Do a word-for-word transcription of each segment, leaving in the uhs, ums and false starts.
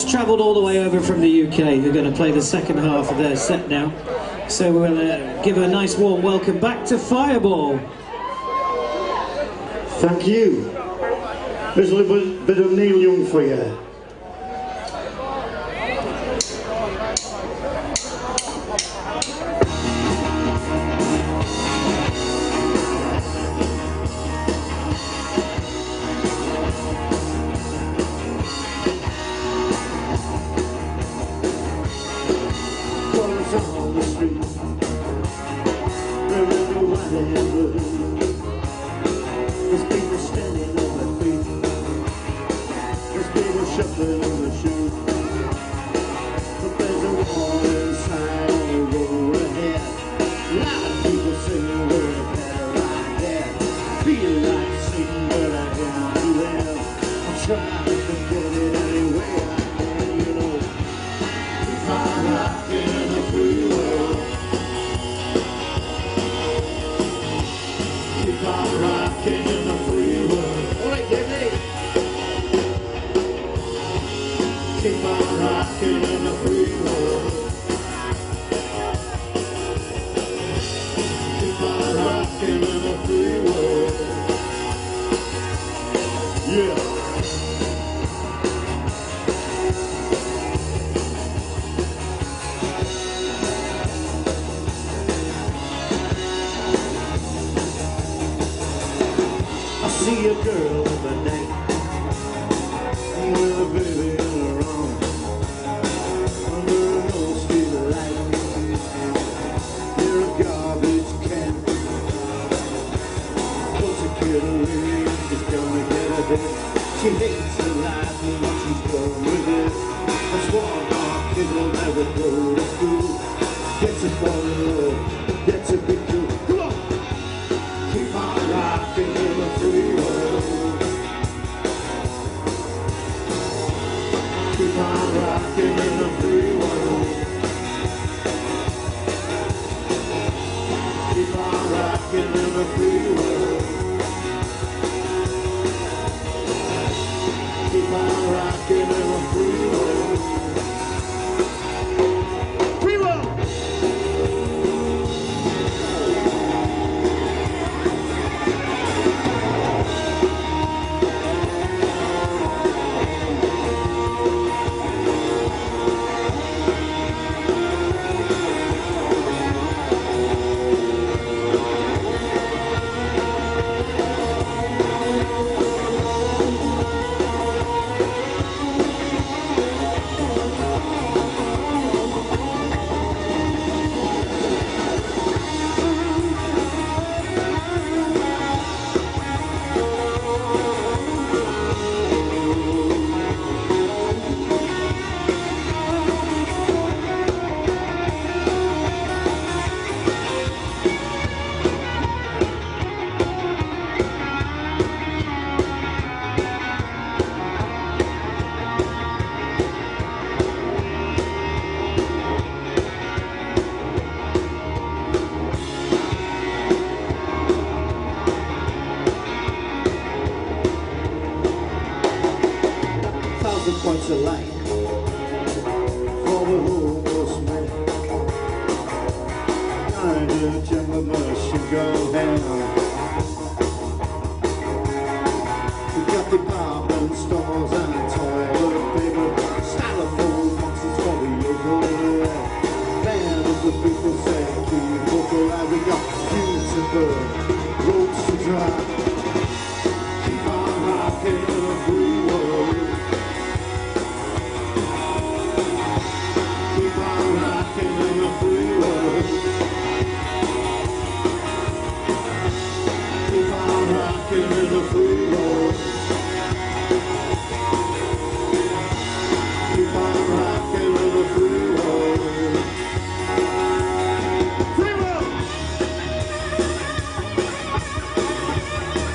travelled all the way over from the U K, who are going to play the second half of their set now. So we'll uh, give a nice warm welcome back to Fireball. Thank you. There's a little bit of Neil Young for you. On the street, wherever whatever, there's people standing on their feet, there's people shuffling on the shoes, but there's a wall inside on the road ahead. A lot of people singing we're better right there. Feel like Satan, but I can't do that. I'm trying to forget it anyway I can, you know. If I'm rocking in the free world, if I'm rocking in the free world, all right, get me. If I'm rocking in the free world, if I'm rocking in the free world, yeah. I see a girl in the night with a baby in her arms under an old street light near a garbage can. Puts a kid away, she's gonna get a hit. She hates her life and what she's done with it. That's why our kid will never go to school. Gets a fall in love, gets a big cool. Come on! Keep on rocking in the free world. Keep on rocking in the free world. Keep on rocking in the free world. Keep on rocking in the free world. Free world! Points of light for the homeless man. Kind of jungle machine gun hand. We got department stores and toilet paper, styrofoam boxes for the local. Man of the people say keep vocal and we got streets and birds, roads to drive. Keep on rocking in the free world. Keep on rocking in the free world. Keep on rocking in the free world. Keep on rocking in the free world. Free world!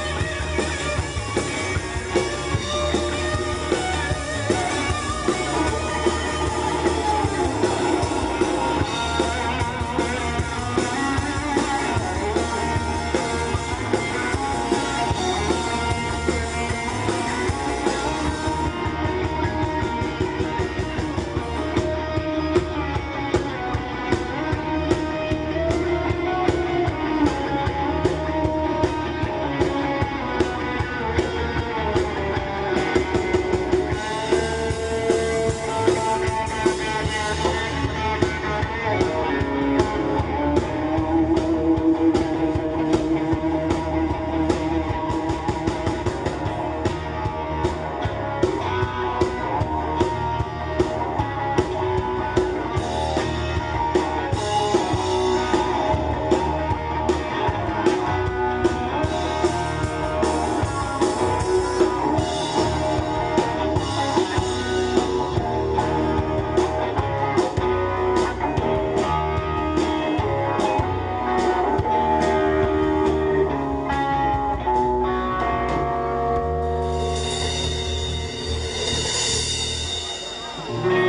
Thank